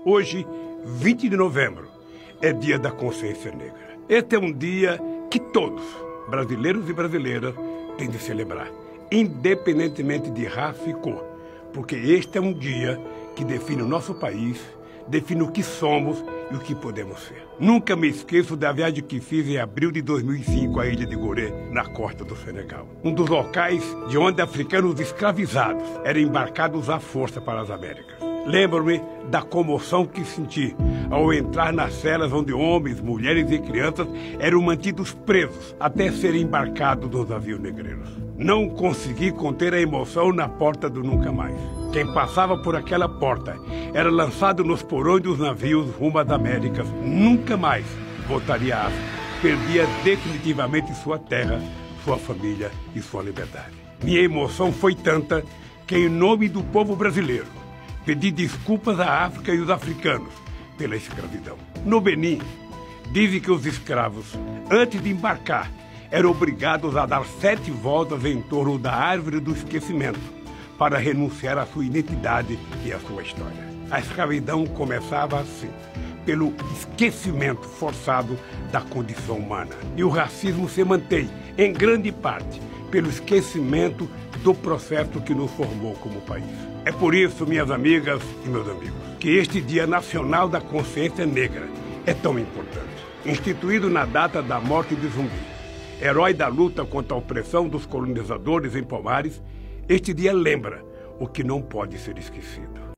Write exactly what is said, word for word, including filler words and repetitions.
Hoje, vinte de novembro, é dia da consciência negra. Este é um dia que todos, brasileiros e brasileiras, têm de celebrar, independentemente de raça e cor, porque este é um dia que define o nosso país, define o que somos e o que podemos ser. Nunca me esqueço da viagem que fiz em abril de dois mil e cinco à ilha de Gorée, na costa do Senegal. Um dos locais de onde africanos escravizados eram embarcados à força para as Américas. Lembro-me da comoção que senti ao entrar nas celas onde homens, mulheres e crianças eram mantidos presos até serem embarcados nos navios negreiros. Não consegui conter a emoção na porta do nunca mais. Quem passava por aquela porta era lançado nos porões dos navios rumo às Américas. Nunca mais voltaria à África. Perdia definitivamente sua terra, sua família e sua liberdade. Minha emoção foi tanta que, em nome do povo brasileiro, pedi desculpas à África e os africanos pela escravidão. No Benin, dizem que os escravos, antes de embarcar, eram obrigados a dar sete voltas em torno da árvore do esquecimento para renunciar à sua identidade e à sua história. A escravidão começava assim, pelo esquecimento forçado da condição humana. E o racismo se mantém, em grande parte, pelo esquecimento do processo que nos formou como país. É por isso, minhas amigas e meus amigos, que este Dia Nacional da Consciência Negra é tão importante. Instituído na data da morte de Zumbi, herói da luta contra a opressão dos colonizadores em Palmares, este dia lembra o que não pode ser esquecido.